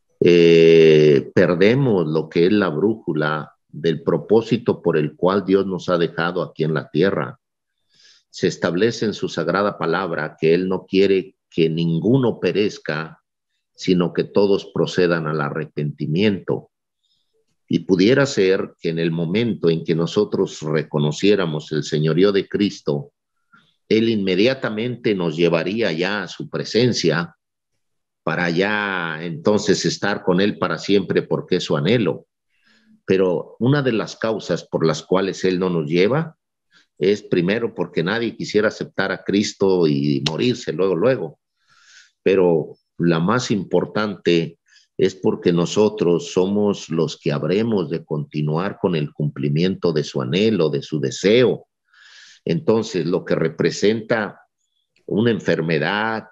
perdemos lo que es la brújula del propósito por el cual Dios nos ha dejado aquí en la tierra. Se establece en su sagrada palabra que Él no quiere que ninguno perezca, sino que todos procedan al arrepentimiento. Y pudiera ser que en el momento en que nosotros reconociéramos el señorío de Cristo, Él inmediatamente nos llevaría ya a su presencia para ya entonces estar con Él para siempre, porque es su anhelo. Pero una de las causas por las cuales Él no nos lleva es primero porque nadie quisiera aceptar a Cristo y morirse luego. Pero la más importante es porque nosotros somos los que habremos de continuar con el cumplimiento de su anhelo, de su deseo. Entonces, lo que representa una enfermedad,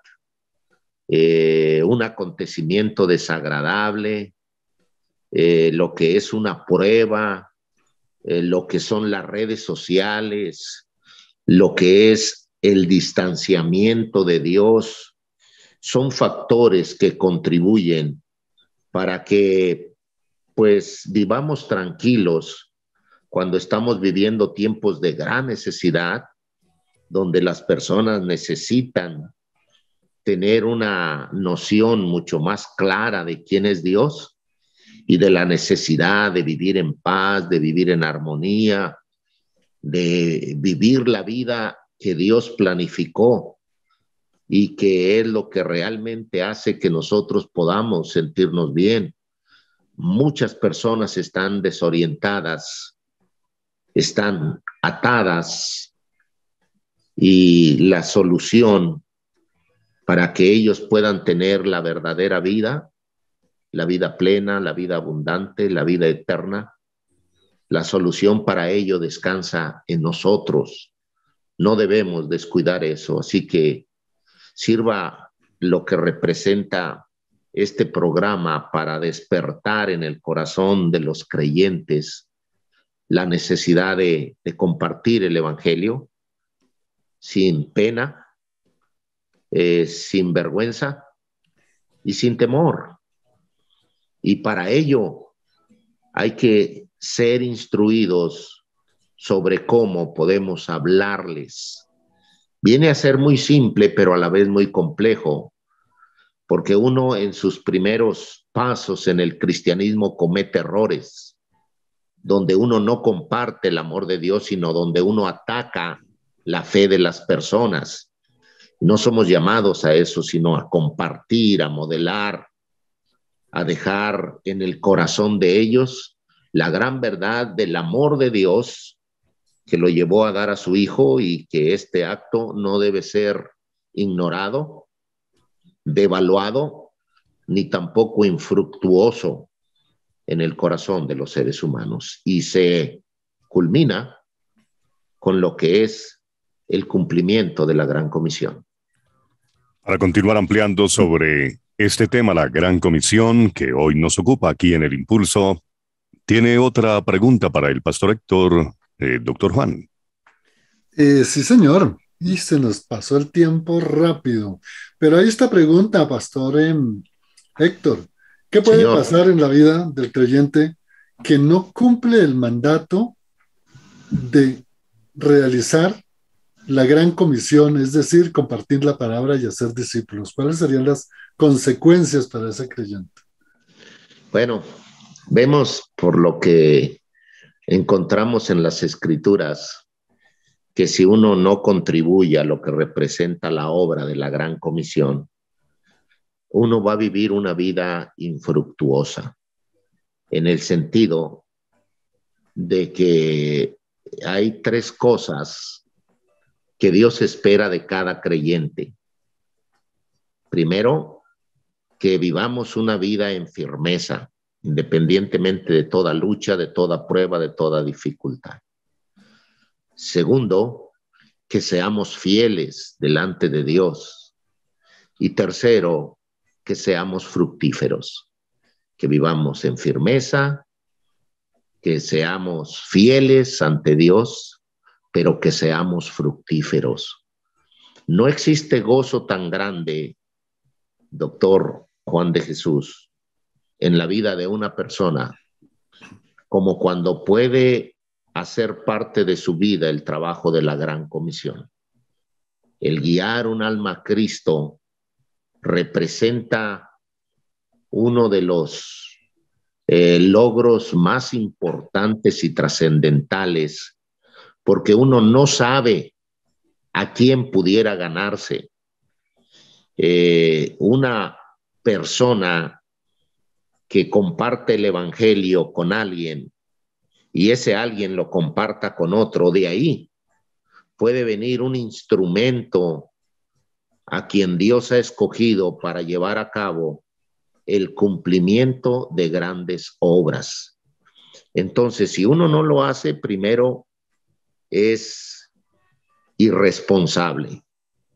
un acontecimiento desagradable, lo que es una prueba, lo que son las redes sociales, lo que es el distanciamiento de Dios, son factores que contribuyen para que pues vivamos tranquilos cuando estamos viviendo tiempos de gran necesidad, donde las personas necesitan tener una noción mucho más clara de quién es Dios y de la necesidad de vivir en paz, de vivir en armonía, de vivir la vida que Dios planificó y que es lo que realmente hace que nosotros podamos sentirnos bien. Muchas personas están desorientadas, están atadas, y la solución para que ellos puedan tener la verdadera vida, la vida plena, la vida abundante, la vida eterna, la solución para ello descansa en nosotros. No debemos descuidar eso, así que sirva lo que representa este programa para despertar en el corazón de los creyentes la necesidad de compartir el evangelio sin pena, sin vergüenza y sin temor. Y para ello hay que ser instruidos sobre cómo podemos hablarles. Viene a ser muy simple, pero a la vez muy complejo, porque uno en sus primeros pasos en el cristianismo comete errores, donde uno no comparte el amor de Dios, sino donde uno ataca la fe de las personas. No somos llamados a eso, sino a compartir, a modelar, a dejar en el corazón de ellos la gran verdad del amor de Dios que lo llevó a dar a su Hijo, y que este acto no debe ser ignorado, devaluado, ni tampoco infructuoso en el corazón de los seres humanos. Y se culmina con lo que es el cumplimiento de la Gran Comisión. Para continuar ampliando sobre este tema, la Gran Comisión, que hoy nos ocupa aquí en El Impulso, tiene otra pregunta para el pastor Héctor, doctor Juan. Sí, señor. Y se nos pasó el tiempo rápido. Pero hay esta pregunta, pastor Héctor. ¿Qué puede Señor, pasar en la vida del creyente que no cumple el mandato de realizar la Gran Comisión, es decir, compartir la palabra y hacer discípulos? ¿Cuáles serían las consecuencias para ese creyente? bueno, vemos por lo que encontramos en las Escrituras que si uno no contribuye a lo que representa la obra de la Gran Comisión, uno va a vivir una vida infructuosa, en el sentido de que hay tres cosas que Dios espera de cada creyente. Primero, que vivamos una vida en firmeza, independientemente de toda lucha, de toda prueba, de toda dificultad. Segundo, que seamos fieles delante de Dios. Y tercero, que seamos fructíferos, que vivamos en firmeza, que seamos fieles ante Dios, pero que seamos fructíferos. No existe gozo tan grande, doctor Juan de Jesús, en la vida de una persona como cuando puede hacer parte de su vida el trabajo de la Gran Comisión. El guiar un alma a Cristo representa uno de los logros más importantes y trascendentales, porque uno no sabe a quién pudiera ganarse. Una persona que comparte el evangelio con alguien y ese alguien lo comparta con otro, de ahí puede venir un instrumento a quien Dios ha escogido para llevar a cabo el cumplimiento de grandes obras. Entonces, si uno no lo hace, primero es irresponsable.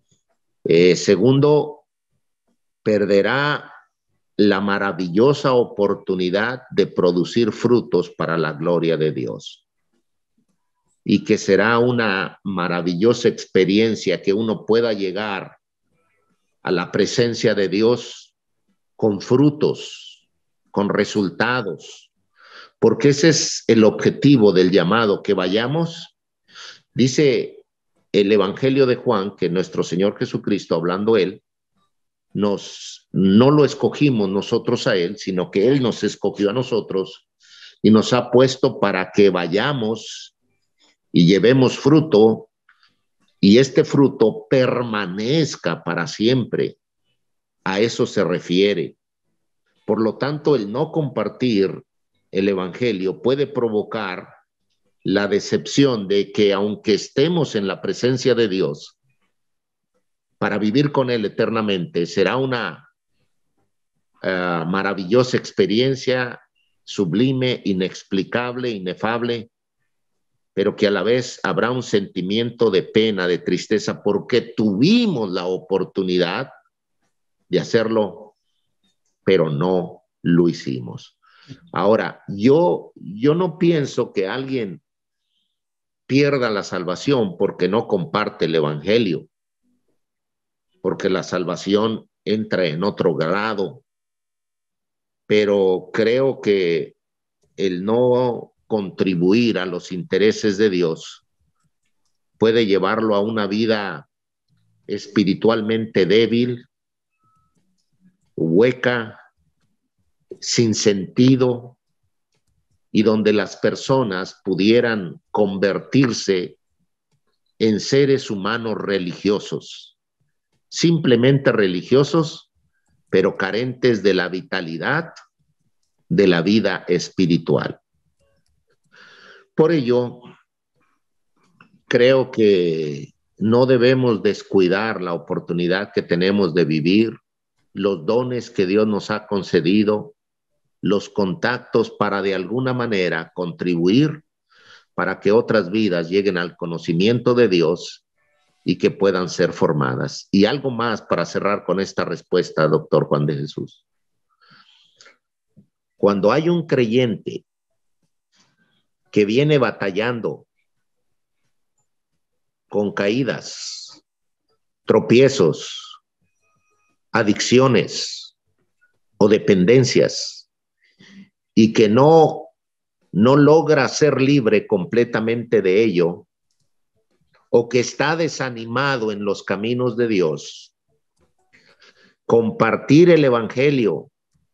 Segundo, perderá la maravillosa oportunidad de producir frutos para la gloria de Dios. Y que será una maravillosa experiencia que uno pueda llegar a la presencia de Dios con frutos, con resultados, porque ese es el objetivo del llamado, que vayamos. Dice el Evangelio de Juan que nuestro Señor Jesucristo, hablando él, no lo escogimos nosotros a él, sino que él nos escogió a nosotros y nos ha puesto para que vayamos y llevemos fruto, y este fruto permanezca para siempre. A eso se refiere. Por lo tanto, el no compartir el evangelio puede provocar la decepción de que, aunque estemos en la presencia de Dios para vivir con él eternamente, será una maravillosa experiencia, sublime, inexplicable, inefable, pero que a la vez habrá un sentimiento de pena, de tristeza, porque tuvimos la oportunidad de hacerlo, pero no lo hicimos. Ahora, yo no pienso que alguien pierda la salvación porque no comparte el evangelio, porque la salvación entra en otro grado, pero creo que el no contribuir a los intereses de Dios puede llevarlo a una vida espiritualmente débil, hueca, sin sentido, y donde las personas pudieran convertirse en seres humanos religiosos, simplemente religiosos, pero carentes de la vitalidad de la vida espiritual. Por ello, creo que no debemos descuidar la oportunidad que tenemos de vivir, los dones que Dios nos ha concedido, los contactos para de alguna manera contribuir para que otras vidas lleguen al conocimiento de Dios y que puedan ser formadas. Y algo más para cerrar con esta respuesta, doctor Juan de Jesús. Cuando hay un creyente que viene batallando con caídas, tropiezos, adicciones o dependencias y que no logra ser libre completamente de ello, o que está desanimado en los caminos de Dios, compartir el evangelio,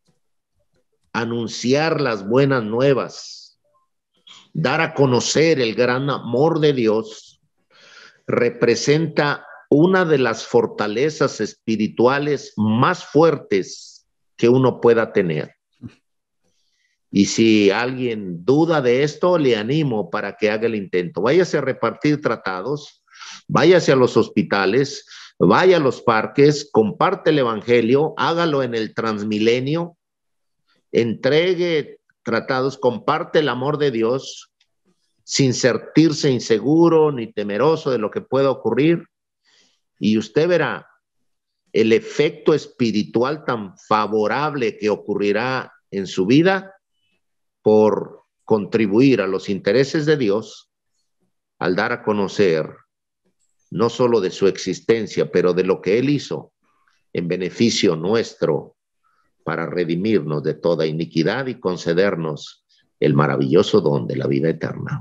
anunciar las buenas nuevas, dar a conocer el gran amor de Dios, representa una de las fortalezas espirituales más fuertes que uno pueda tener. Y si alguien duda de esto, le animo para que haga el intento. Váyase a repartir tratados, váyase a los hospitales, vaya a los parques, comparte el evangelio, hágalo en el Transmilenio, entregue tratados, comparte el amor de Dios sin sentirse inseguro ni temeroso de lo que pueda ocurrir, y usted verá el efecto espiritual tan favorable que ocurrirá en su vida por contribuir a los intereses de Dios al dar a conocer no solo de su existencia, pero de lo que Él hizo en beneficio nuestro para redimirnos de toda iniquidad y concedernos el maravilloso don de la vida eterna.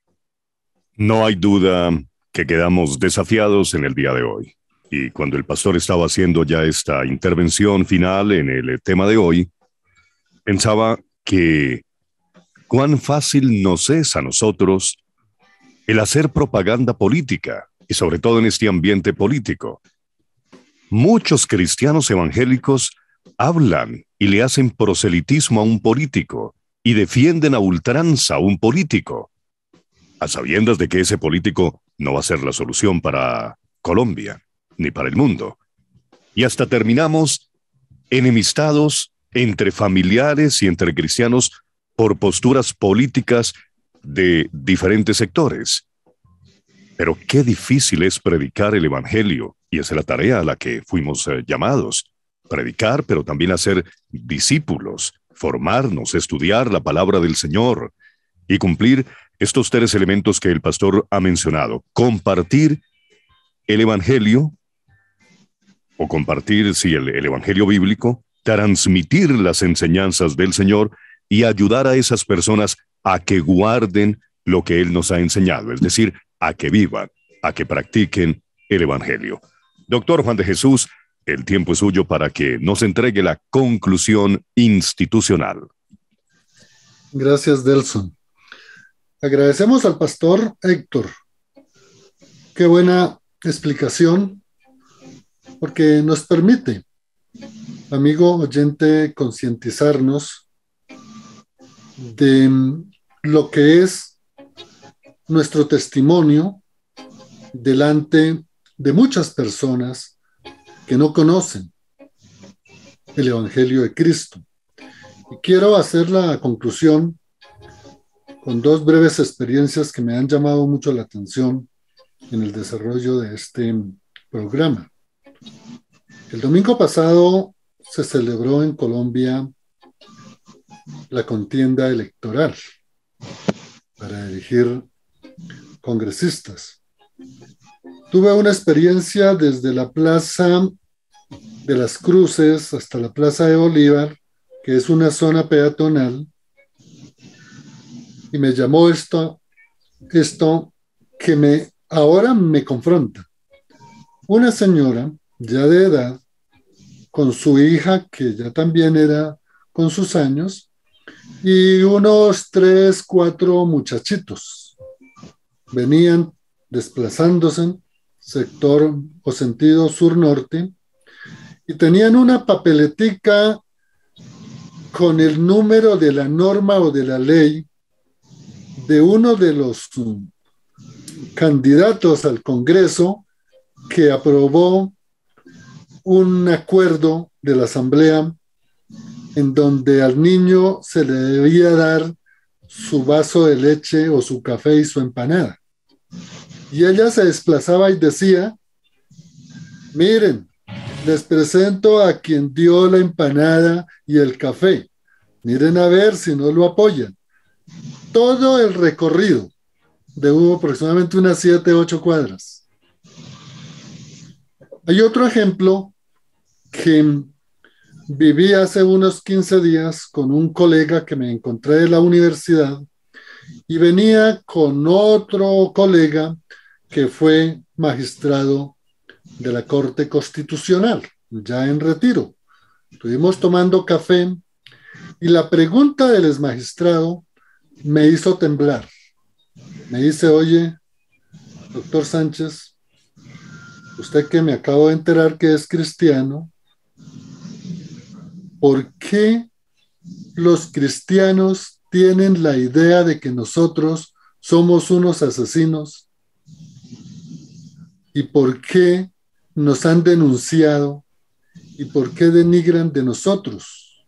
No hay duda que quedamos desafiados en el día de hoy. Y cuando el pastor estaba haciendo ya esta intervención final en el tema de hoy, pensaba que cuán fácil nos es a nosotros el hacer propaganda política, y sobre todo en este ambiente político. Muchos cristianos evangélicos hablan y le hacen proselitismo a un político y defienden a ultranza a un político, a sabiendas de que ese político no va a ser la solución para Colombia, ni para el mundo. Y hasta terminamos enemistados entre familiares y entre cristianos por posturas políticas de diferentes sectores. Pero qué difícil es predicar el evangelio, y esa es la tarea a la que fuimos llamados. Predicar, pero también hacer discípulos, formarnos, estudiar la palabra del Señor y cumplir estos tres elementos que el pastor ha mencionado. Compartir el evangelio, o compartir, sí, el evangelio bíblico, transmitir las enseñanzas del Señor y ayudar a esas personas a que guarden lo que Él nos ha enseñado, es decir, a que vivan, a que practiquen el evangelio. Doctor Juan de Jesús, el tiempo es suyo para que nos entregue la conclusión institucional. Gracias, Delson. Agradecemos al pastor Héctor. Qué buena explicación, porque nos permite, amigo oyente, concientizarnos de lo que es nuestro testimonio delante de muchas personas que no conocen el Evangelio de Cristo. Y quiero hacer la conclusión con dos breves experiencias que me han llamado mucho la atención en el desarrollo de este programa. El domingo pasado se celebró en Colombia la contienda electoral para elegir congresistas. Tuve una experiencia desde la Plaza de las Cruces hasta la Plaza de Bolívar, que es una zona peatonal, y me llamó esto que ahora me confronta. Una señora ya de edad, con su hija, que ya también era con sus años, y unos 3, 4 muchachitos venían desplazándose sector o sentido sur-norte, y tenían una papeletica con el número de la norma o de la ley de uno de los candidatos al Congreso que aprobó un acuerdo de la Asamblea en donde al niño se le debía dar su vaso de leche o su café y su empanada. Y ella se desplazaba y decía, miren, les presento a quien dio la empanada y el café. Miren a ver si no lo apoyan. Todo el recorrido de aproximadamente unas 7, 8 cuadras. Hay otro ejemplo que viví hace unos 15 días con un colega que me encontré de la universidad y venía con otro colega que fue magistrado de la Corte Constitucional, ya en retiro. Estuvimos tomando café y la pregunta del exmagistrado me hizo temblar. Me dice, oye, doctor Sánchez, usted que me acabo de enterar que es cristiano, ¿por qué los cristianos tienen la idea de que nosotros somos unos asesinos? ¿Y por qué nos han denunciado? ¿Y por qué denigran de nosotros?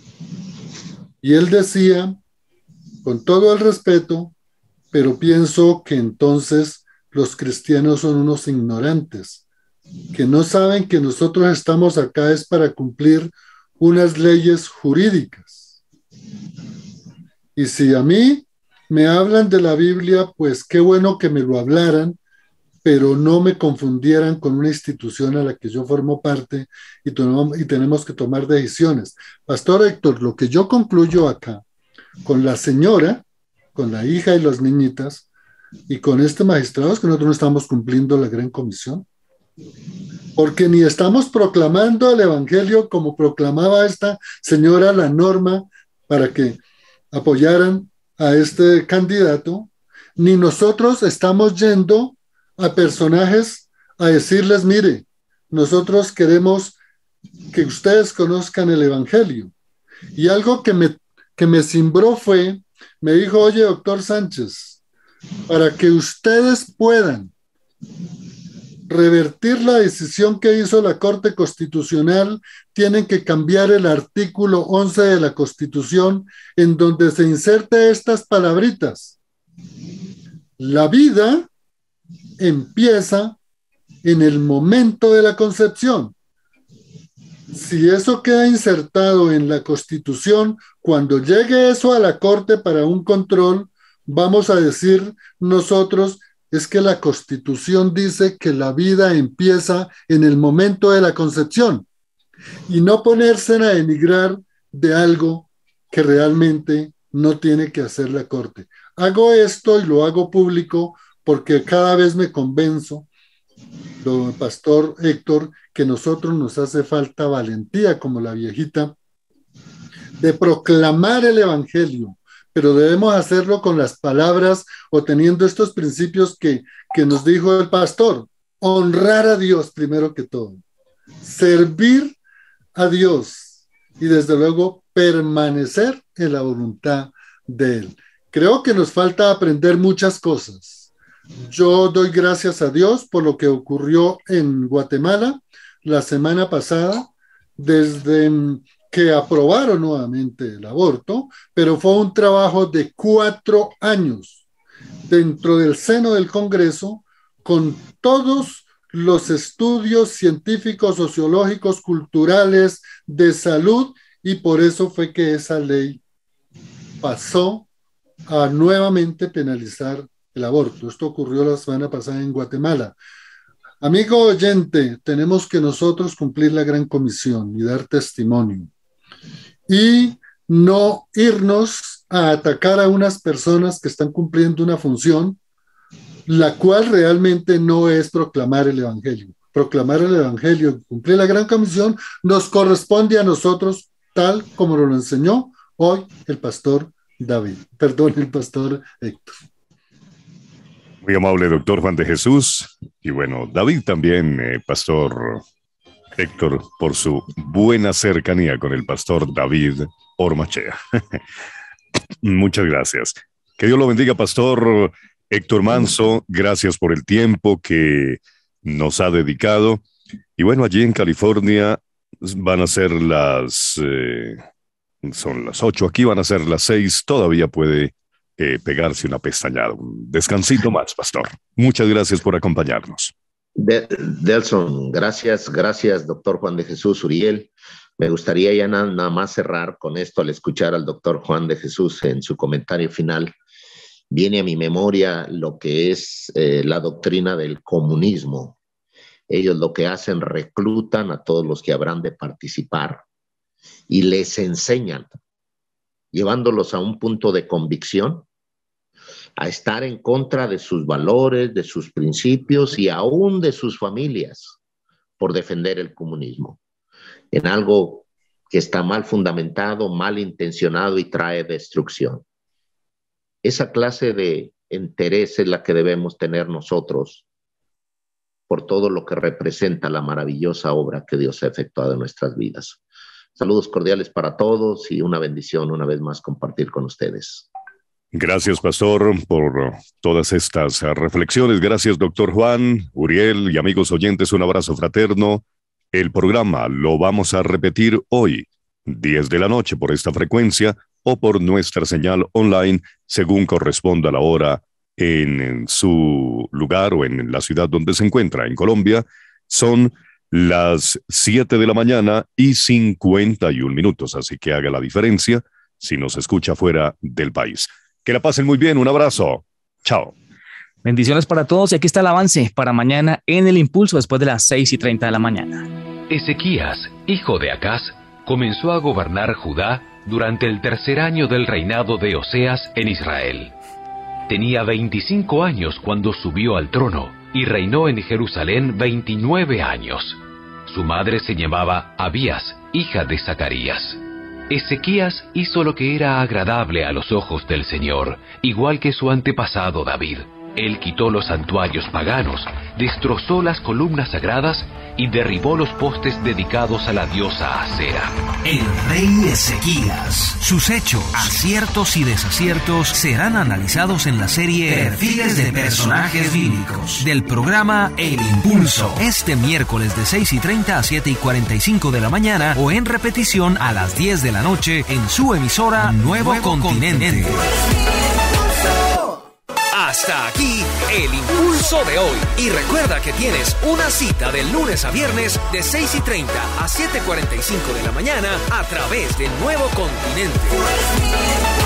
Y él decía, con todo el respeto, pero pienso que entonces los cristianos son unos ignorantes, que no saben que nosotros estamos acá es para cumplir unas leyes jurídicas. Y si a mí me hablan de la Biblia, pues qué bueno que me lo hablaran, pero no me confundieran con una institución a la que yo formo parte y tenemos que tomar decisiones. Pastor Héctor, lo que yo concluyo acá, con la señora, con la hija y las niñitas, y con este magistrado, es que nosotros no estamos cumpliendo la gran comisión, porque ni estamos proclamando el evangelio como proclamaba esta señora la norma para que apoyaran a este candidato, ni nosotros estamos yendo a personajes a decirles, mire, nosotros queremos que ustedes conozcan el evangelio. Y algo que me cimbró fue, me dijo, oye, doctor Sánchez, para que ustedes puedan revertir la decisión que hizo la Corte Constitucional, tienen que cambiar el artículo 11 de la Constitución en donde se inserte estas palabritas. La vida empieza en el momento de la concepción. Si eso queda insertado en la Constitución, cuando llegue eso a la Corte para un control, vamos a decir nosotros, es que la Constitución dice que la vida empieza en el momento de la concepción y no ponerse a denigrar de algo que realmente no tiene que hacer la Corte. Hago esto y lo hago público porque cada vez me convenzo, pastor Héctor, que nosotros nos hace falta valentía como la viejita de proclamar el evangelio, pero debemos hacerlo con las palabras o teniendo estos principios que nos dijo el pastor: honrar a Dios primero que todo, servir a Dios y desde luego permanecer en la voluntad de Él. Creo que nos falta aprender muchas cosas. Yo doy gracias a Dios por lo que ocurrió en Guatemala la semana pasada, desde que aprobaron nuevamente el aborto, pero fue un trabajo de 4 años dentro del seno del Congreso, con todos los estudios científicos, sociológicos, culturales, de salud, y por eso fue que esa ley pasó a nuevamente penalizar el aborto. Esto ocurrió la semana pasada en Guatemala. Amigo oyente, tenemos que nosotros cumplir la gran comisión y dar testimonio y no irnos a atacar a unas personas que están cumpliendo una función, la cual realmente no es proclamar el evangelio. Proclamar el evangelio, cumplir la gran comisión, nos corresponde a nosotros, tal como lo enseñó hoy el pastor David, el pastor Héctor. Muy amable, doctor Juan de Jesús. Y bueno, David también, pastor Héctor, por su buena cercanía con el pastor David Ormachea. Muchas gracias. Que Dios lo bendiga, pastor Héctor Manso. Gracias por el tiempo que nos ha dedicado. Y bueno, allí en California van a ser son las 8, aquí van a ser las 6. Todavía puede pegarse una pestañada. Un descansito más, pastor. Muchas gracias por acompañarnos. Delson, gracias, doctor Juan de Jesús Uriel. Me gustaría ya nada más cerrar con esto al escuchar al doctor Juan de Jesús en su comentario final. Viene a mi memoria lo que es la doctrina del comunismo. Ellos lo que hacen, reclutan a todos los que habrán de participar y les enseñan, llevándolos a un punto de convicción, a estar en contra de sus valores, de sus principios y aún de sus familias por defender el comunismo, en algo que está mal fundamentado, mal intencionado y trae destrucción. Esa clase de interés es la que debemos tener nosotros por todo lo que representa la maravillosa obra que Dios ha efectuado en nuestras vidas. Saludos cordiales para todos y una bendición una vez más compartir con ustedes. Gracias, pastor, por todas estas reflexiones. Gracias, doctor Juan, Uriel y amigos oyentes. Un abrazo fraterno. El programa lo vamos a repetir hoy, 10 de la noche, por esta frecuencia o por nuestra señal online, según corresponda a la hora en su lugar o en la ciudad donde se encuentra. En Colombia son las 7 de la mañana y 51 minutos, así que haga la diferencia si nos escucha fuera del país. Que la pasen muy bien, un abrazo. Chao. Bendiciones para todos y aquí está el avance para mañana en El Impulso después de las 6:30 de la mañana. Ezequías, hijo de Acaz, comenzó a gobernar Judá durante el 3er año del reinado de Oseas en Israel. Tenía 25 años cuando subió al trono y reinó en Jerusalén 29 años. Su madre se llamaba Abías, hija de Zacarías. Ezequías hizo lo que era agradable a los ojos del Señor, igual que su antepasado David. Él quitó los santuarios paganos, destrozó las columnas sagradas y derribó los postes dedicados a la diosa Acera. El rey Ezequías. Sus hechos, aciertos y desaciertos serán analizados en la serie Perfiles de Personajes Bíblicos del programa El Impulso. Este miércoles de 6:30 a 7:45 de la mañana o en repetición a las 10 de la noche en su emisora Nuevo Continente. Hasta aquí El Impulso de hoy. Y recuerda que tienes una cita de lunes a viernes de 6:30 a 7:45 de la mañana a través de Nuevo Continente.